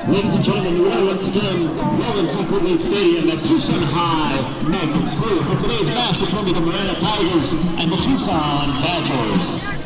Ladies and gentlemen, we are once again welcome to Quigley Stadium at Tucson High Medical School for today's match between the Marana Tigers and the Tucson Badgers.